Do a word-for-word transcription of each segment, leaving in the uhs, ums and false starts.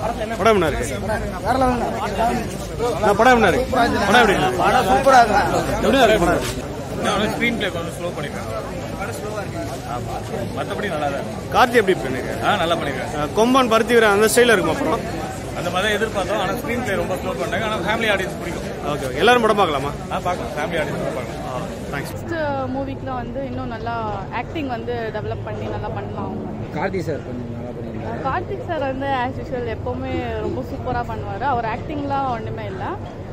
படம் என்ன இருக்கு? படம் என்ன இருக்கு? படம் எப்படி இருக்கு? படம் சூப்பரா இருக்கு. எப்படி இருக்கு படம்? ஸ்கிரீன் பிளே கொஞ்சம் ஸ்லோ பண்ணிருக்காங்க. மற்றபடி நல்லா தான். கார்த்தி எப்படி பண்ணிருக்காங்க? ஆ நல்லா பண்ணிருக்காங்க. கொம்பன் பருத்தி வீரன் அந்த ஸ்டைல இருக்குமா படம்? அந்த மாதிரி எதிர்பார்த்தோம். ஆனால் ஸ்கிரீன் பிளே ரொம்ப ஸ்லோ பண்ணாங்க. ஆனால் ஃபேமிலி ஆடியன்ஸ் பிடிக்கும். Okay okay. எல்லாரும் படம் பார்க்கலாமா? ஆ பார்க்கலாம். ஃபேமிலி ஆடியன்ஸ் பார்க்கலாம். தேங்க்ஸ். நெக்ஸ்ட் மூவிக்குலாம் வந்து இன்னும் நல்லா ஆக்டிங் வந்து டெவலப் பண்ணி நல்லா பண்ணலாம். கார்த்தி சார் கொஞ்சம் நல்லா பண்ணிருக்காங்க. கார்த்திக் சார் வந்து ஆஸ் யூஷுவல் எப்போவுமே ரொம்ப சூப்பராக பண்ணுவார். அவர் ஆக்டிங்லாம் ஒன்றுமே இல்லை,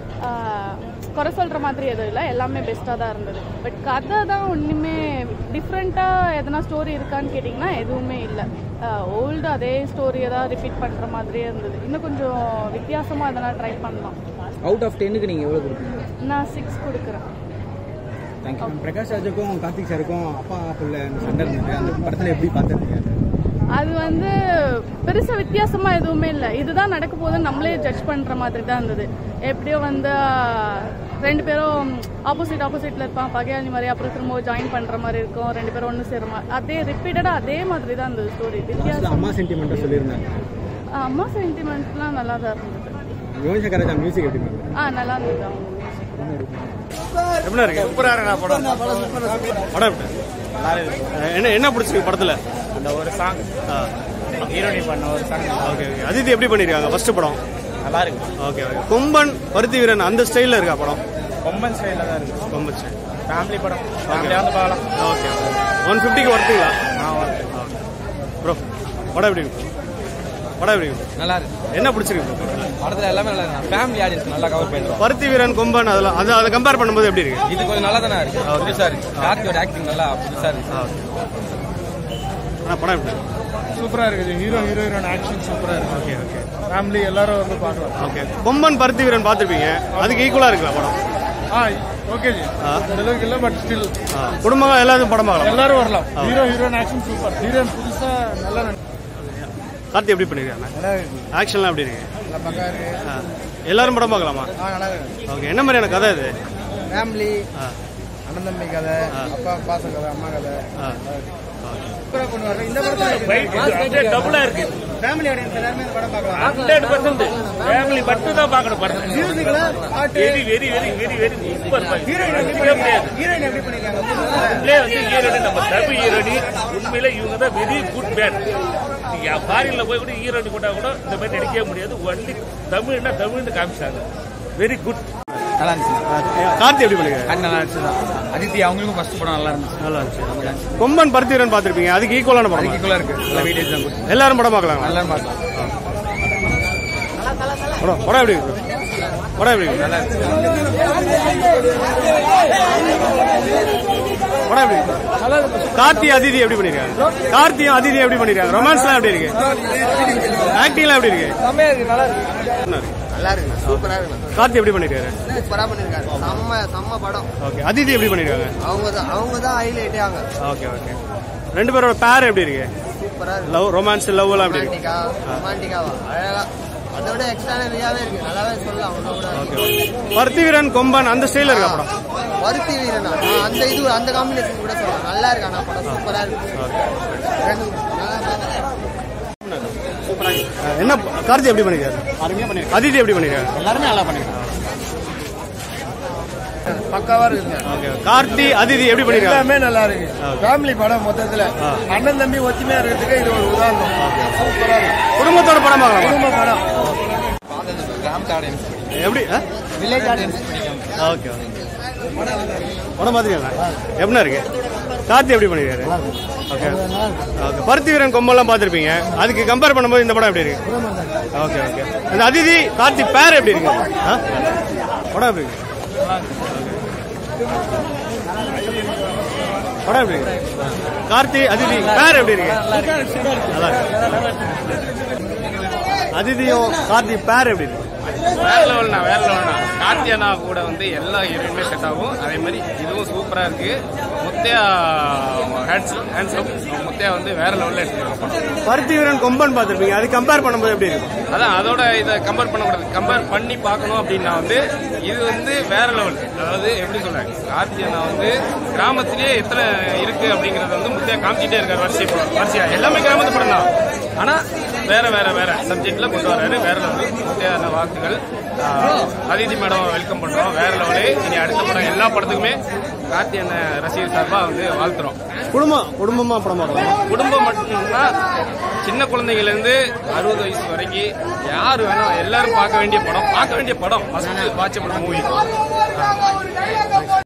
குறை சொல்கிற மாதிரி எதுவும் இல்லை, எல்லாமே பெஸ்ட்டாக தான் இருந்தது. பட் கதை தான் ஒன்றுமே டிஃப்ரெண்ட்டாக எதனா ஸ்டோரி இருக்கான்னு கேட்டிங்கன்னா எதுவுமே இல்லை. ஓல்டு அதே ஸ்டோரியை தான் ரிப்பீட் பண்ணுற மாதிரியே இருந்தது. இன்னும் கொஞ்சம் வித்தியாசமாக எதனா ட்ரை பண்ணலாம். அவுட் ஆஃப் டென்னுக்கு நீங்கள் எவ்வளோ கொடுப்பீங்க? நான் சிக்ஸ் கொடுக்குறேன். தேங்க்யூ. பிரகாஷ் ராஜுக்கும் கார்த்திக் சாருக்கும் அப்பா புள்ள சண்டை இருந்தது, அந்த படத்தில் எப்படி பார்த்துருக்கீங்க? அது வந்து பெருசாக வித்தியாசமாக எதுவுமே இல்லை. இதுதான் நடக்க போகுதுன்னு நம்மளே ஜட்ஜ் பண்ணுற மாதிரி தான் இருந்தது. எப்படியோ வந்து ரெண்டு பேரும் ஆப்போசிட் ஆப்போசிட்டில் இருப்பான், பகையாளி மாதிரி, அப்புறம் திரும்ப ஜாயின் பண்ணுற மாதிரி இருக்கும், ரெண்டு பேரும் ஒன்று சேருமா, அதே ரிப்பீட்டடாக அதே மாதிரி தான் இருந்தது ஸ்டோரி. வித்தியாசம். அம்மா சென்டிமெண்ட்டாக சொல்லியிருந்தாங்க. அம்மா சென்டிமெண்ட்லாம் நல்லா தான் இருந்தது. யுவன் சங்கர் ராஜா மியூசிக் எப்படி இருந்தது? ஆ நல்லா இருந்தது. அவங்க எப்படி இருக்கு? சூப்பரா இருக்கு படம். படம் எப்படி? என்ன என்ன பிடிச்சிருக்கு படத்துல? அந்த ஒரு சாங் ஹீரோனி பண்ண ஒரு சாங். Okay okay. அதித்தி எப்படி பண்ணிருக்காங்க ஃபர்ஸ்ட் படம்? நல்லா இருக்கு. Okay okay. கொம்பன் பருத்தி வீரன் அந்த ஸ்டைல்ல இருக்கா படம்? கொம்பன் ஸ்டைல தான் இருக்கு. கொம்பன் ஸ்டைல் ஃபேமிலி படம். ஃபேமிலியா வந்து பார்க்கலாம். ஓகே. ஒன் ஃபிஃப்டிக்கு ஒர்த்துங்களா? ஆ ஓகே. ப்ரோ படம் எப்படி இருக்கு? படம் எப்படி இருக்கு? நல்லா இருக்கு. என்ன பிடிச்சிருக்கு படத்தில் எல்லாமே நல்லா இருக்கு. ஃபேமிலி ஆடியன்ஸ் நல்லா கவர் பண்ணிடுவோம். பருத்தி வீரன் கொம்பன் அதெல்லாம் அது அதை கம்பேர் பண்ணும்போது எப்படி இருக்கு? இது கொஞ்சம் நல்லா தானே இருக்கு. புதுசாக இருக்கு. கார்த்தியோட ஆக்டிங் நல்லா புதுசாக இருக்கு. ஆனால் படம் எப்படி? சூப்பராக இருக்குது. ஹீரோ ஹீரோயின் ஆக்ஷன் சூப்பராக இருக்கு. Okay okay. ஃபேமிலி எல்லாரும் வந்து பார்க்கலாம். ஓகே. கொம்பன் பருத்தி வீரன் பார்த்துருப்பீங்க, அதுக்கு ஈக்குவலாக இருக்கலாம் படம்? ஆ ஓகே ஜி. அந்த அளவுக்கு இல்லை, பட் ஸ்டில் குடும்பமாக எல்லாரும் படம் பார்க்கலாம். எல்லாரும் வரலாம். Hero heroine action super. Heroine புதுசாக நல்லா. கார்த்தி எப்படி பண்ணிருக்காங்க? ஆக்ஷன்லாம் எப்படி இருக்கு? எல்லாரும் படம் பார்க்கலாமா? ஓகே. என்ன மாதிரியான கதை இது? ஃபேமிலி, அண்ணன் தம்பி கதை, அப்பா பாச கதை, அம்மா கதை. இந்த படத்துல டபுளா இருக்கு. ஃபேமிலி ஆடியன்ஸ் எல்லாருமே இந்த படம் பார்க்கலாம். ஹண்ட்ரட் பர்சன்ட் ஃபேமிலி மட்டும் தான் பார்க்கணும் படம். மியூசிக்ல very very very very very super. Heroine எப்படி பண்ணிருக்காங்க? உண்மையிலே வந்து ஹீரோனி நம்ம தமிழ் ஹீரோனி. உண்மையில இவங்க தான் வெரி குட் பேட். நீங்க ஃபாரின்ல போய் கூட ஹீரோனி போட்டா கூட இந்த மாதிரி நடிக்கவே முடியாது. ஒன்லி தமிழ்னா தமிழ்னு காமிச்சாங்க. Very good. நல்லா இருந்துச்சு. கார்த்தி எப்படி பண்ணிருக்காங்க? நல்லா இருந்துச்சு. அதித்தி அவங்களுக்கும் ஃபர்ஸ்ட் படம் நல்லா இருந்துச்சு. நல்லா இருந்துச்சு. கொம்பன் பருத்தி வீரன் பார்த்திருப்பீங்க, அதுக்கு ஈக்குவலான படம்? ஈக்குவலா இருக்கு. நல்ல வீடியோஸ் தான். எல்லாரும் படம் பார்க்கலாம். எல்லாரும் பார்க்கலாம். படம் படம் எப்படி இருக்கு? படம் எப்படி இருக்கு? நல்லா இருக்கு. படம் எப்படி இருக்கு? கார்த்தி அதிதி எப்படி பண்ணிருக்காங்க? கார்த்தியும் அதிதி எப்படி பண்ணிருக்காங்க? ரொமான்ஸ்லாம் எப்படி இருக்கு? ஆக்டிங்லாம் எப்படி இருக்கு? செம்மையா இருக்கு. நல்லா இருக்கு. நல்லா இருக்கு. சூப்பரா இருக்கு. கார்த்தி எப்படி பண்ணிருக்காரு? சூப்பரா பண்ணிருக்காரு. செம்ம செம்ம படம். ஓகே. அதிதி எப்படி பண்ணிருக்காங்க? அவங்க தான் அவங்க தான் ஹைலைட்டே ஆங்க. Okay okay. ரெண்டு பேரோட பேர் எப்படி இருக்கு? சூப்பரா இருக்கு. லவ் ரொமான்ஸ் லவ் எல்லாம் எப்படி இருக்கு? ரொமான்டிக்கா ரொமான்டிக்காவா அழகா, அதை விட எக்ஸ்ட்ரா நிறையாவே இருக்கு. நல்லாவே சொல்லலாம். ஓகே. பருத்தி வீரன் கொம்பன் அந்த ஸ்டைல இருக்கா படம்? பருத்தி வீரனா அந்த இது அந்த காம்பினேஷன் கூட சொல்லலாம். நல்லா இருக்கு. ஆனா படம் சூப்பரா இருக்கு. என்ன கார்த்தி எப்படி பண்ணிருக்காரு? அதிதி எப்படி பண்ணிருக்காரு? எல்லாருமே நல்லா பண்ணிருக்காங்க. பக்காவா இருக்கு. ஓகே. கார்த்தி அதிதி எப்படி பண்ணிருக்காங்க? எல்லாமே நல்லா இருக்கு. ஃபேமிலி படம் மொத்தத்துல அண்ணன் தம்பி ஒத்துமையா இருக்கிறதுக்கு இது ஒரு உதாரணம். சூப்பரா இருக்கு. குடும்பத்தோட படம் பார்க்கலாம். குடும்ப படம். கிராம ஆடியன்ஸ் எப்படி? வில்லேஜ் ஆடியன்ஸ் பிடிக்கும். ஓகே. படம் பாத்தீங்களா? எப்படி இருக்கு? கார்த்தி எப்படி பண்ணிருக்காரு? Okay okay. பருத்தி வீரன் கொம்பெல்லாம் பார்த்திருப்பீங்க, அதுக்கு கம்பேர் பண்ணும்போது இந்த படம் எப்படி இருக்கு? Okay okay. இந்த அதிதி கார்த்தி பேர் எப்படி இருக்கு? படம் எப்படி இருக்கு? படம் எப்படி இருக்கு? கார்த்தி அதிதி பேர் எப்படி இருக்கு? நல்லா இருக்கு. அதிதியும் கார்த்தி பேர் எப்படி இருக்கு? வேற லெவல்னா வேற லெவல்னா கார்த்தி அண்ணா கூட வந்து எல்லா ஹீரோயினுமே செட் ஆகும். அதே மாதிரி இதுவும் சூப்பரா இருக்கு. முத்தையா ஹேண்ட்ஸம் முத்தையா வந்து வேற லெவலில் எடுத்துருக்காங்க படம். பருத்தி வீரன் கொம்பன் பார்த்துருப்பீங்க, அது கம்பேர் பண்ணும்போது எப்படி இருக்கும்? அதான் அதோட இதை கம்பேர் பண்ணக்கூடாது. கம்பேர் பண்ணி பார்க்கணும் அப்படின்னா வந்து இது வந்து வேற லெவல். அதாவது எப்படி சொல்றேன், கார்த்திகேயனா வந்து கிராமத்திலேயே எத்தனை இருக்கு அப்படிங்கறத வந்து முத்தையா காமிச்சிட்டே இருக்காரு வரிசை வரிசையா. எல்லாமே கிராமத்து படம் தான், ஆனா வேற வேற வேற சப்ஜெக்ட்ல கொண்டு வர்றாரு. வேற லெவல். முத்தையான வாழ்த்துக்கள். அதிதி மேடம் வெல்கம் பண்றோம். வேற லெவலு. இனி அடுத்த படம் எல்லா படத்துக்குமே கார்த்திகேயன் ரசிகர் சார்பா வந்து வாழ்த்துறோம். குடும்பம் குடும்பமா படம் பார்க்கலாம். குடும்பம் மட்டும்னா சின்ன குழந்தைங்கள்ல இருந்து அறுபது வயசு வரைக்கும் யாரு வேணும் எல்லாரும் பார்க்க வேண்டிய படம். பார்க்க வேண்டிய படம். First watchable movie.